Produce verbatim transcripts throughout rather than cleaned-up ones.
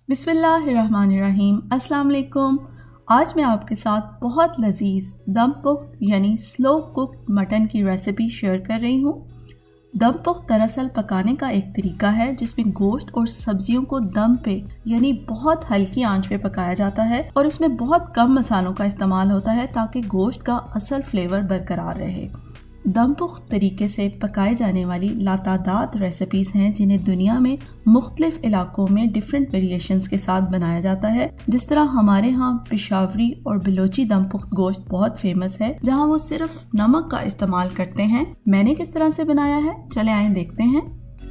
बिस्मिल्लाहिर्रहमानिर्रहीम। अस्सलाम वालेकुम। आज मैं आपके साथ बहुत लजीज दम पुख्त यानी स्लो कुक्ड मटन की रेसिपी शेयर कर रही हूँ। दम पुख्त दरअसल पकाने का एक तरीका है जिसमें गोश्त और सब्जियों को दम पे यानी बहुत हल्की आंच पे पकाया जाता है और इसमें बहुत कम मसालों का इस्तेमाल होता है ताकि गोश्त का असल फ्लेवर बरकरार रहे। दम पुख्त तरीके से पकाए जाने वाली लातादाद रेसिपीज़ हैं जिन्हें दुनिया में मुख्तलिफ इलाकों में डिफरेंट वेरिएशंस के साथ बनाया जाता है। जिस तरह हमारे यहाँ पेशावरी और बलोची दम पुख्त गोश्त बहुत फेमस है जहाँ वो सिर्फ नमक का इस्तेमाल करते हैं। मैंने किस तरह से बनाया है, चले आए देखते हैं।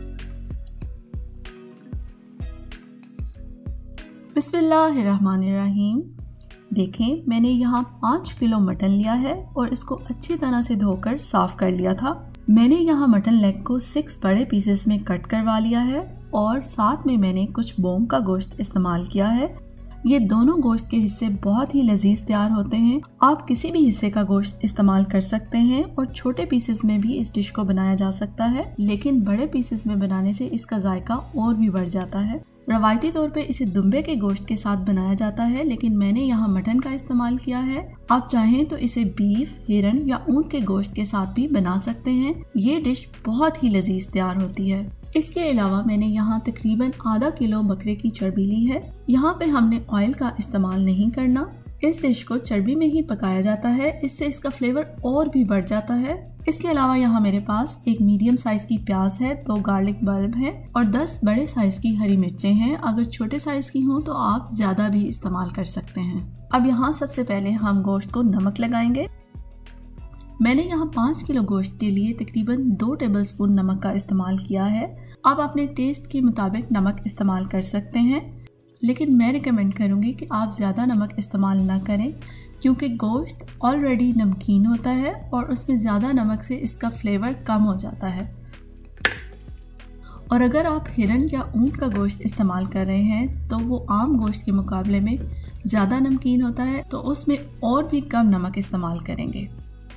बिस्मिल्लाहिर्रहमानिर्रहीम। देखें, मैंने यहाँ पाँच किलो मटन लिया है और इसको अच्छी तरह से धोकर साफ कर लिया था। मैंने यहाँ मटन लेग को सिक्स बड़े पीसेस में कट करवा लिया है और साथ में मैंने कुछ बोम का गोश्त इस्तेमाल किया है। ये दोनों गोश्त के हिस्से बहुत ही लजीज तैयार होते हैं। आप किसी भी हिस्से का गोश्त इस्तेमाल कर सकते हैं और छोटे पीसेस में भी इस डिश को बनाया जा सकता है, लेकिन बड़े पीसेस में बनाने से इसका जायका और भी बढ़ जाता है। रवायती तौर पे इसे दुम्बे के गोश्त के साथ बनाया जाता है, लेकिन मैंने यहाँ मटन का इस्तेमाल किया है। आप चाहें तो इसे बीफ, हिरन या ऊंट के गोश्त के साथ भी बना सकते हैं। ये डिश बहुत ही लजीज तैयार होती है। इसके अलावा मैंने यहाँ तकरीबन आधा किलो बकरे की चर्बी ली है। यहाँ पे हमने ऑयल का इस्तेमाल नहीं करना। इस डिश को चर्बी में ही पकाया जाता है, इससे इसका फ्लेवर और भी बढ़ जाता है। इसके अलावा यहाँ मेरे पास एक मीडियम साइज की प्याज है, दो गार्लिक बल्ब है और दस बड़े साइज की हरी मिर्चें हैं। अगर छोटे साइज की हों तो आप ज्यादा भी इस्तेमाल कर सकते हैं। अब यहाँ सबसे पहले हम गोश्त को नमक लगाएंगे। मैंने यहाँ पाँच किलो गोश्त के लिए तकरीबन दो टेबलस्पून नमक का इस्तेमाल किया है। आप अपने टेस्ट के मुताबिक नमक इस्तेमाल कर सकते हैं, लेकिन मैं रिकमेंड करूँगी कि आप ज़्यादा नमक इस्तेमाल ना करें क्योंकि गोश्त ऑलरेडी नमकीन होता है और उसमें ज़्यादा नमक से इसका फ्लेवर कम हो जाता है। और अगर आप हिरन या ऊंट का गोश्त इस्तेमाल कर रहे हैं तो वो आम गोश्त के मुकाबले में ज़्यादा नमकीन होता है, तो उसमें और भी कम नमक इस्तेमाल करेंगे।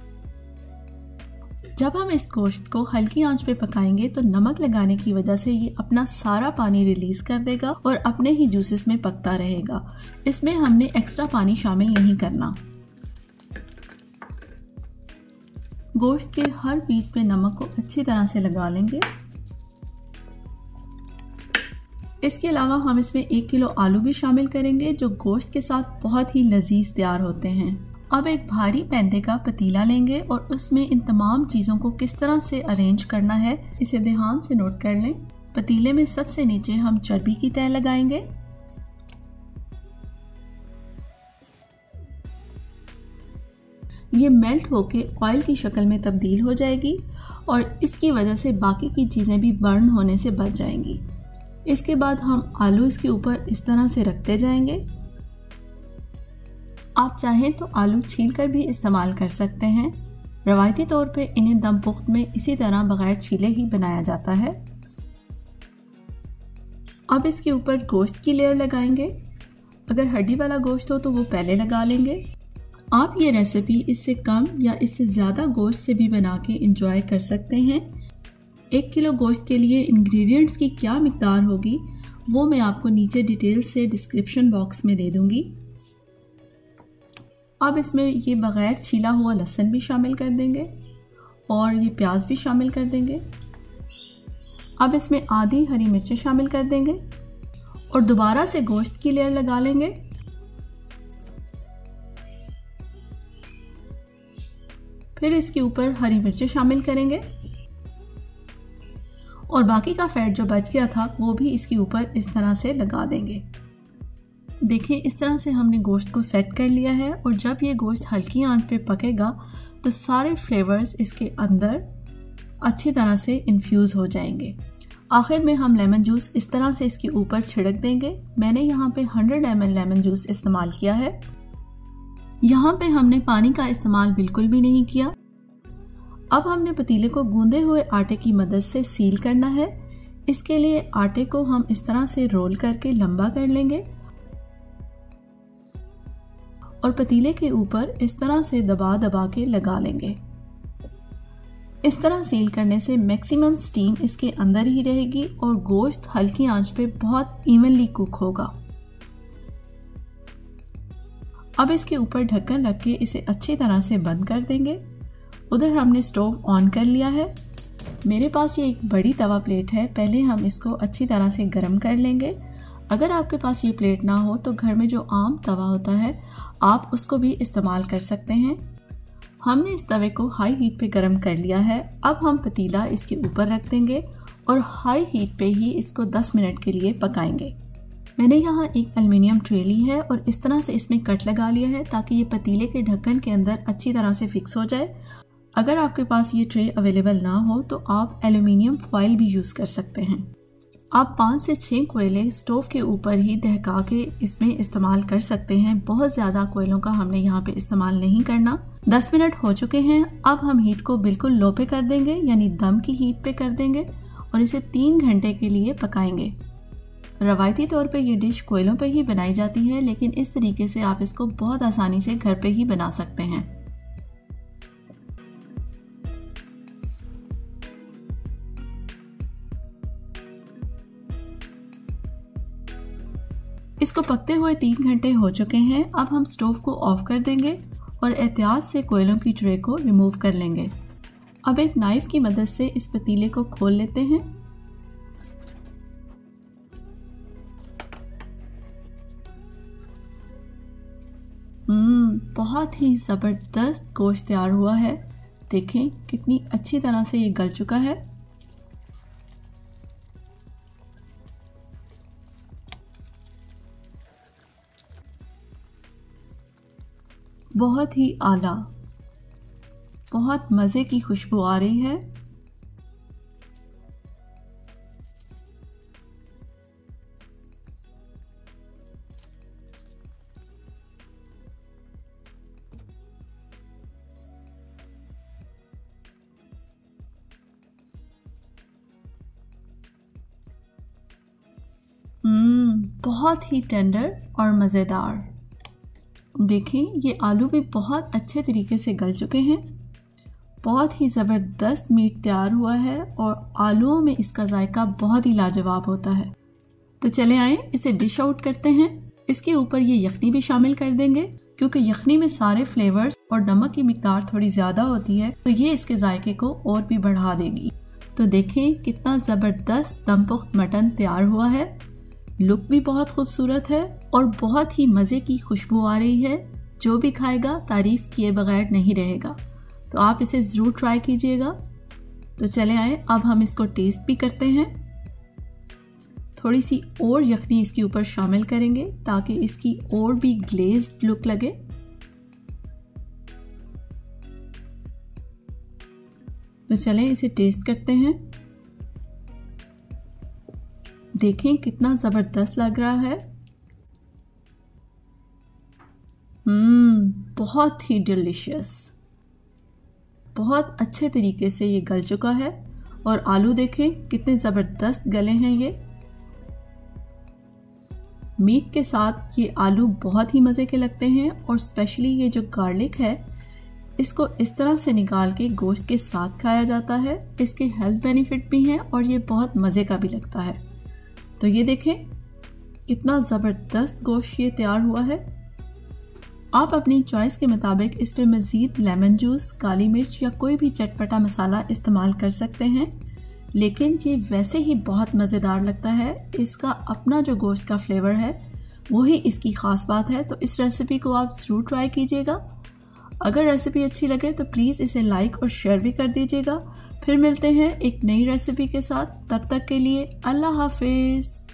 जब हम इस गोश्त को हल्की आंच पे पकाएंगे तो नमक लगाने की वजह से ये अपना सारा पानी रिलीज कर देगा और अपने ही जूसेस में पकता रहेगा। इसमें हमने एक्स्ट्रा पानी शामिल नहीं करना। गोश्त के हर पीस पे नमक को अच्छी तरह से लगा लेंगे। इसके अलावा हम इसमें एक किलो आलू भी शामिल करेंगे जो गोश्त के साथ बहुत ही लजीज तैयार होते हैं। अब एक भारी पैंदे का पतीला लेंगे और उसमें इन तमाम चीज़ों को किस तरह से अरेंज करना है इसे ध्यान से नोट कर लें। पतीले में सबसे नीचे हम चर्बी की तह लगाएंगे। ये मेल्ट होके ऑयल की शक्ल में तब्दील हो जाएगी और इसकी वजह से बाकी की चीज़ें भी बर्न होने से बच जाएंगी। इसके बाद हम आलू इसके ऊपर इस तरह से रखते जाएंगे। आप चाहें तो आलू छील कर भी इस्तेमाल कर सकते हैं। रवायती तौर पे इन्हें दम पुख्त में इसी तरह बगैर छीले ही बनाया जाता है। अब इसके ऊपर गोश्त की लेयर लगाएंगे। अगर हड्डी वाला गोश्त हो तो वो पहले लगा लेंगे। आप ये रेसिपी इससे कम या इससे ज़्यादा गोश्त से भी बना के इंजॉय कर सकते हैं। एक किलो गोश्त के लिए इंग्रेडिएंट्स की क्या मिकदार होगी वो मैं आपको नीचे डिटेल से डिस्क्रिप्शन बॉक्स में दे दूँगी। अब इसमें ये बग़ैर छीला हुआ लहसुन भी शामिल कर देंगे और ये प्याज भी शामिल कर देंगे। अब इसमें आधी हरी मिर्चें शामिल कर देंगे और दोबारा से गोश्त की लेयर लगा लेंगे। फिर इसके ऊपर हरी मिर्चें शामिल करेंगे और बाकी का फैट जो बच गया था वो भी इसके ऊपर इस तरह से लगा देंगे। देखिए, इस तरह से हमने गोश्त को सेट कर लिया है और जब ये गोश्त हल्की आंच पे पकेगा तो सारे फ्लेवर्स इसके अंदर अच्छी तरह से इन्फ्यूज़ हो जाएंगे। आखिर में हम लेमन जूस इस तरह से इसके ऊपर छिड़क देंगे। मैंने यहाँ पे hundred M L lemon juice इस्तेमाल किया है। यहाँ पे हमने पानी का इस्तेमाल बिल्कुल भी नहीं किया। अब हमने पतीले को गूंदे हुए आटे की मदद से सील करना है। इसके लिए आटे को हम इस तरह से रोल करके लंबा कर लेंगे और पतीले के ऊपर इस तरह से दबा दबा के लगा लेंगे। इस तरह सील करने से मैक्सिमम स्टीम इसके अंदर ही रहेगी और गोश्त हल्की आंच पे बहुत इवनली कुक होगा। अब इसके ऊपर ढक्कन रख के इसे अच्छी तरह से बंद कर देंगे। उधर हमने स्टोव ऑन कर लिया है। मेरे पास ये एक बड़ी तवा प्लेट है, पहले हम इसको अच्छी तरह से गर्म कर लेंगे। अगर आपके पास ये प्लेट ना हो तो घर में जो आम तवा होता है आप उसको भी इस्तेमाल कर सकते हैं। हमने इस तवे को हाई हीट पे गर्म कर लिया है। अब हम पतीला इसके ऊपर रख देंगे और हाई हीट पे ही इसको दस मिनट के लिए पकाएंगे। मैंने यहाँ एक एल्युमिनियम ट्रे ली है और इस तरह से इसमें कट लगा लिया है ताकि ये पतीले के ढक्कन के अंदर अच्छी तरह से फिक्स हो जाए। अगर आपके पास ये ट्रे अवेलेबल ना हो तो आप एल्युमिनियम फॉइल भी यूज़ कर सकते हैं। आप पाँच से छः कोयले स्टोव के ऊपर ही दहका के इसमें इस्तेमाल कर सकते हैं। बहुत ज़्यादा कोयलों का हमने यहाँ पे इस्तेमाल नहीं करना। दस मिनट हो चुके हैं। अब हम हीट को बिल्कुल लो पे कर देंगे, यानी दम की हीट पे कर देंगे और इसे तीन घंटे के लिए पकाएंगे। रवायती तौर पे ये डिश कोयलों पे ही बनाई जाती है, लेकिन इस तरीके से आप इसको बहुत आसानी से घर पे ही बना सकते हैं। इसको पकते हुए तीन घंटे हो चुके हैं। अब हम स्टोव को ऑफ कर देंगे और एहतियात से कोयलों की ट्रे को रिमूव कर लेंगे। अब एक नाइफ की मदद से इस पतीले को खोल लेते हैं। हम्म बहुत ही ज़बरदस्त गोश्त तैयार हुआ है। देखें कितनी अच्छी तरह से ये गल चुका है। बहुत ही आला, बहुत मज़े की खुशबू आ रही है। हम्म बहुत ही टेंडर और मज़ेदार। देखें ये आलू भी बहुत अच्छे तरीके से गल चुके हैं। बहुत ही ज़बरदस्त मीट तैयार हुआ है और आलूओं में इसका जायका बहुत ही लाजवाब होता है। तो चले आए इसे डिश आउट करते हैं। इसके ऊपर ये यखनी भी शामिल कर देंगे, क्योंकि यखनी में सारे फ्लेवर्स और नमक की मिकदार थोड़ी ज़्यादा होती है, तो ये इसके जायके को और भी बढ़ा देगी। तो देखें कितना ज़बरदस्त दमपुख्त मटन तैयार हुआ है। लुक भी बहुत खूबसूरत है और बहुत ही मज़े की खुशबू आ रही है। जो भी खाएगा तारीफ़ किए बगैर नहीं रहेगा। तो आप इसे ज़रूर ट्राई कीजिएगा। तो चले आए अब हम इसको टेस्ट भी करते हैं। थोड़ी सी और यखनी इसके ऊपर शामिल करेंगे ताकि इसकी और भी ग्लेज्ड लुक लगे। तो चलें इसे टेस्ट करते हैं। देखें कितना ज़बरदस्त लग रहा है। हम्म बहुत ही डिलीशियस, बहुत अच्छे तरीके से ये गल चुका है और आलू देखें कितने ज़बरदस्त गले हैं। ये मीट के साथ ये आलू बहुत ही मज़े के लगते हैं और स्पेशली ये जो गार्लिक है इसको इस तरह से निकाल के गोश्त के साथ खाया जाता है। इसके हेल्थ बेनिफिट भी हैं और ये बहुत मज़े का भी लगता है। तो ये देखें कितना ज़बरदस्त गोश्त ये तैयार हुआ है। आप अपनी चॉइस के मुताबिक इस पे मज़ीद लेमन जूस, काली मिर्च या कोई भी चटपटा मसाला इस्तेमाल कर सकते हैं, लेकिन ये वैसे ही बहुत मज़ेदार लगता है। इसका अपना जो गोश्त का फ्लेवर है वही इसकी ख़ास बात है। तो इस रेसिपी को आप ज़रूर ट्राई कीजिएगा। अगर रेसिपी अच्छी लगे तो प्लीज़ इसे लाइक और शेयर भी कर दीजिएगा। फिर मिलते हैं एक नई रेसिपी के साथ। तब तक के लिए अल्लाह हाफिज़।